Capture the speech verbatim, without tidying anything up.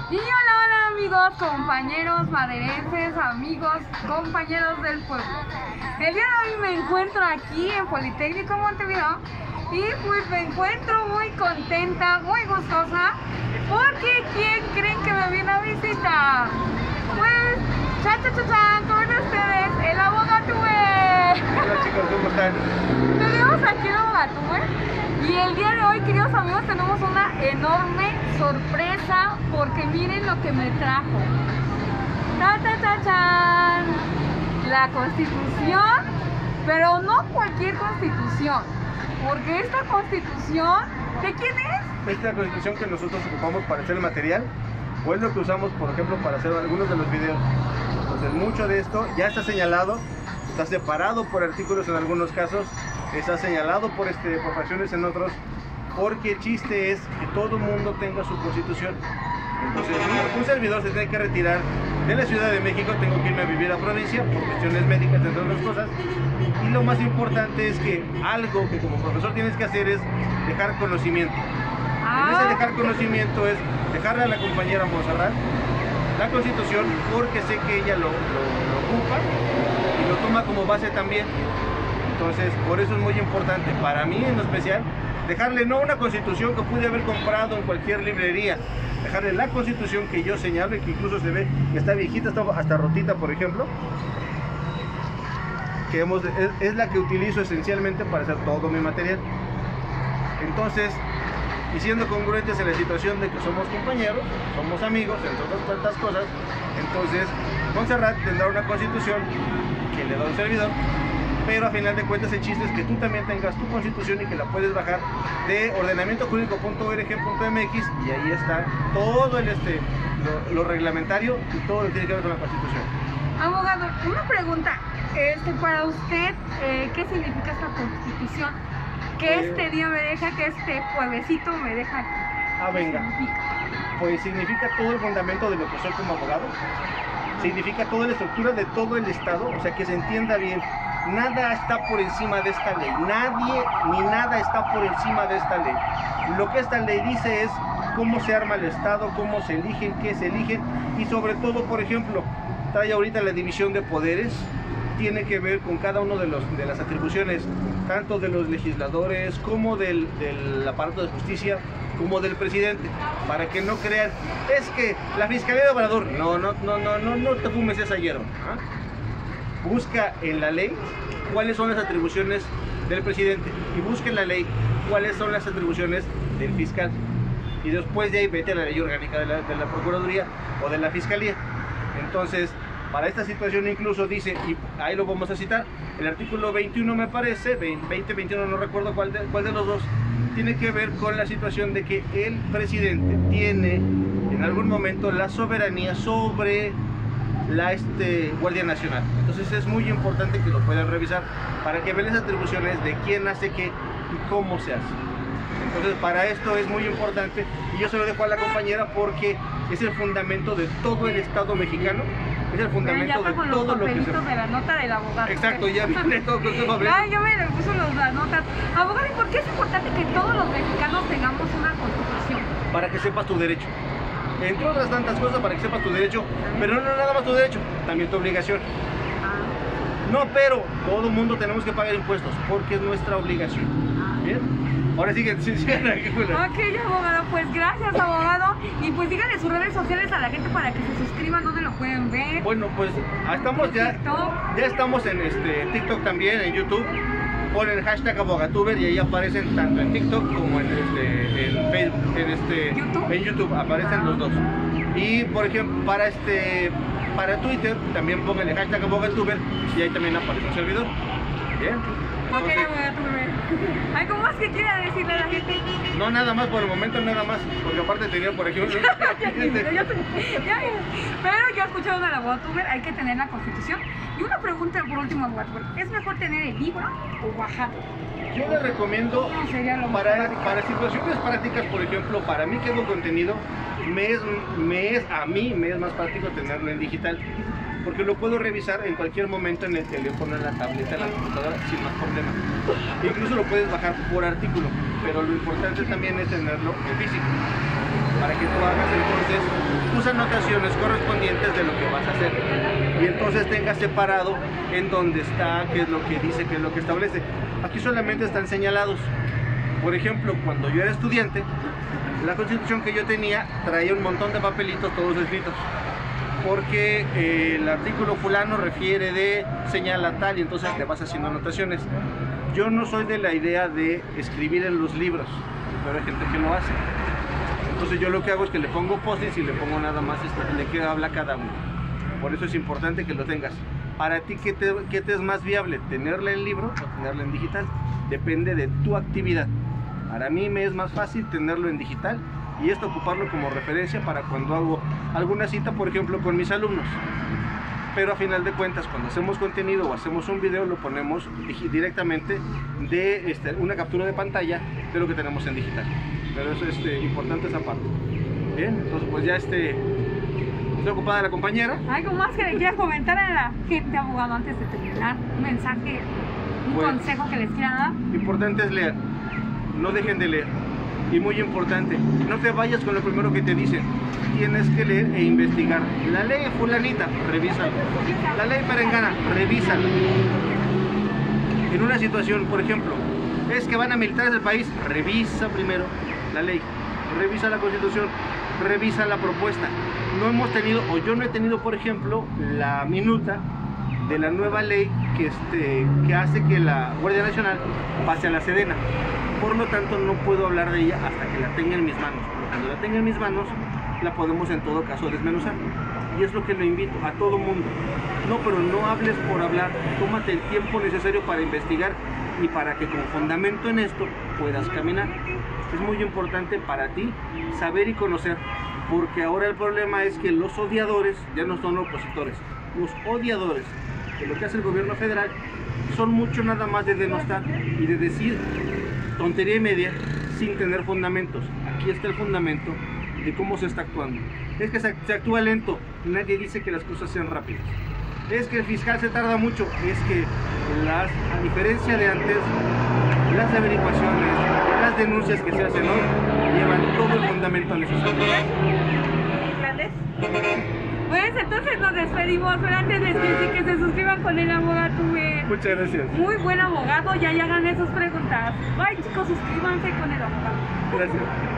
Y hola, hola amigos, compañeros maderenses, amigos, compañeros del pueblo. El día de hoy me encuentro aquí en Politécnico Montevideo y pues me encuentro muy contenta, muy gustosa, porque ¿quién creen que me viene a visitar? Pues, cha cha cha cha, con ustedes, el Abogatúber. Hola chicos, ¿cómo están? Tenemos aquí el Abogatúber. Y el día de hoy, queridos amigos, tenemos una enorme sorpresa porque miren lo que me trajo. ¡Ta, ta, ta, chan! La Constitución, pero no cualquier Constitución, porque esta Constitución, ¿de quién es? Esta Constitución que nosotros ocupamos para hacer el material, o es lo que usamos, por ejemplo, para hacer algunos de los videos. Entonces, mucho de esto ya está señalado, está separado por artículos en algunos casos, está señalado por, este, por fracciones en otros, porque el chiste es que todo el mundo tenga su constitución. Entonces un, un servidor se tiene que retirar de la Ciudad de México, tengo que irme a vivir a provincia por cuestiones médicas, entre otras cosas, y lo más importante es que algo que como profesor tienes que hacer es dejar conocimiento. En ese dejar conocimiento es dejarle a la compañera Montserrat la constitución, porque sé que ella lo, lo, lo ocupa y lo toma como base también. Entonces, por eso es muy importante, para mí en especial, dejarle no una constitución que pude haber comprado en cualquier librería, dejarle la constitución que yo señalo y que incluso se ve que está viejita, está hasta rotita, por ejemplo, que hemos, es, es la que utilizo esencialmente para hacer todo mi material. Entonces, y siendo congruentes en la situación de que somos compañeros, somos amigos, entre otras tantas cosas, entonces Montserrat tendrá una constitución que le da un servidor. Pero a final de cuentas el chiste es que tú también tengas tu constitución y que la puedes bajar de ordenamiento jurídico punto org punto m x y ahí está todo el este lo, lo reglamentario y todo lo que tiene que ver con la constitución. Abogado, una pregunta, este, para usted, eh, ¿qué significa esta constitución? Que Eh, este día me deja, que este juevesito me deja aquí. Ah, venga. Pues significa todo el fundamento de lo que soy como abogado, significa toda la estructura de todo el Estado, o sea que se entienda bien. Nada está por encima de esta ley, nadie ni nada está por encima de esta ley. Lo que esta ley dice es cómo se arma el Estado, cómo se eligen, qué se eligen y sobre todo, por ejemplo, trae ahorita la división de poderes, tiene que ver con cada uno de, los, de las atribuciones, tanto de los legisladores como del, del aparato de justicia, como del presidente, para que no crean, es que la Fiscalía de Obrador, no, no, no, no, no, no te fumes esa hierba. ¿Ah? Busca en la ley cuáles son las atribuciones del presidente y busca en la ley cuáles son las atribuciones del fiscal y después de ahí vete a la ley orgánica de la, de la Procuraduría o de la Fiscalía. Entonces, para esta situación incluso dice, y ahí lo vamos a citar, el artículo veintiuno me parece, veinte, veintiuno, no recuerdo cuál de, cuál de los dos, tiene que ver con la situación de que el presidente tiene en algún momento la soberanía sobre la este, Guardia Nacional. Entonces es muy importante que lo puedan revisar para que vean las atribuciones de quién hace qué y cómo se hace. Entonces para esto es muy importante y yo se lo dejo a la compañera porque es el fundamento de todo el Estado mexicano, es el fundamento ya de con todo los lo que se... papelitos de la nota del abogado. Exacto, ya viene todo con su papel. Ya, yo me le puso los, las notas. Abogado, ¿y por qué es importante que todos los mexicanos tengamos una constitución? Para que sepas tu derecho. Entre otras tantas cosas, para que sepas tu derecho, pero no nada más tu derecho, también tu obligación. No, pero todo el mundo tenemos que pagar impuestos, porque es nuestra obligación. ¿Bien? Ahora sigue, sí, sí, Ok, abogado, pues gracias, abogado. Y pues díganle sus redes sociales a la gente para que se suscriban, donde lo pueden ver. Bueno, pues estamos ya, TikTok. ya estamos en este TikTok también, en YouTube. Ponen el hashtag Abogatuber y ahí aparecen tanto en TikTok como en, este, en Facebook, en, este, ¿YouTube? en YouTube aparecen los dos. Y por ejemplo, para este para Twitter también pongan el hashtag Abogatuber y ahí también aparece un servidor. Bien. Ok, Entonces, abogado. ¿Algo más que quiera decirle a la gente? no, nada más por el momento, nada más, porque aparte tenía por ejemplo. Ya, ya, ya, ya. Pero yo he escuchado una abogatuber, hay que tener la constitución. Y una pregunta por último, abogatuber, ¿es mejor tener el libro o bajarlo? Yo le recomiendo ¿Cómo sería lo para, mejor? para situaciones prácticas, por ejemplo, para mí que hago contenido, me es, me es, a mí me es más práctico tenerlo en digital, porque lo puedo revisar en cualquier momento en el teléfono, en la tableta, en la computadora, sin más problema. Incluso lo puedes bajar por artículo, pero lo importante también es tenerlo en físico, para que tú hagas entonces tu tus anotaciones correspondientes de lo que vas a hacer. Y entonces tengas separado en dónde está, qué es lo que dice, qué es lo que establece. Aquí solamente están señalados. Por ejemplo, cuando yo era estudiante, la Constitución que yo tenía traía un montón de papelitos todos escritos. Porque eh, el artículo fulano refiere de, señala tal, y entonces te vas haciendo anotaciones. Yo no soy de la idea de escribir en los libros, pero hay gente que lo hace. Entonces yo lo que hago es que le pongo post-its y le pongo nada más este, de qué habla cada uno. Por eso es importante que lo tengas. Para ti, ¿qué te, qué te es más viable? ¿Tenerla en libro o tenerla en digital? Depende de tu actividad. Para mí me es más fácil tenerlo en digital y esto ocuparlo como referencia para cuando hago alguna cita, por ejemplo, con mis alumnos. Pero a final de cuentas, cuando hacemos contenido o hacemos un video, lo ponemos directamente de este, una captura de pantalla de lo que tenemos en digital. Pero eso es este, importante esa parte. Bien, entonces pues ya este, está ocupada la compañera. ¿Algo más que le quieras comentar a la gente, abogado, antes de terminar? Un mensaje, un Pues, consejo que les quiera dar. Importante es leer, no dejen de leer. Y muy importante, no te vayas con lo primero que te dicen. Tienes que leer e investigar. La ley fulanita, revísala. La ley perengana, revísala. En una situación, por ejemplo, es que van a militares del país, revisa primero la ley, revisa la Constitución, revisa la propuesta. No hemos tenido, o yo no he tenido, por ejemplo, la minuta de la nueva ley que, este, que hace que la Guardia Nacional pase a la Sedena. Por lo tanto, no puedo hablar de ella hasta que la tenga en mis manos. Cuando la tenga en mis manos, la podemos en todo caso desmenuzar. Y es lo que lo invito a todo mundo. No, pero no hables por hablar. Tómate el tiempo necesario para investigar y para que con fundamento en esto puedas caminar. Es muy importante para ti saber y conocer, porque ahora el problema es que los odiadores ya no son opositores. Los odiadores de lo que hace el gobierno federal son mucho nada más de denostar y de decir tontería y media sin tener fundamentos. Aquí está el fundamento de cómo se está actuando. Es que se, se actúa lento, nadie dice que las cosas sean rápidas. Es que el fiscal se tarda mucho, es que las, a diferencia de antes, las averiguaciones, las denuncias que se hacen hoy llevan todo el fundamento necesario. Pues entonces nos despedimos, pero antes les quiero decir que se suscriban con el abogado Tube. Muchas gracias. Muy buen abogado, ya y hagan esas preguntas. Bye chicos, suscríbanse con el abogado. Gracias.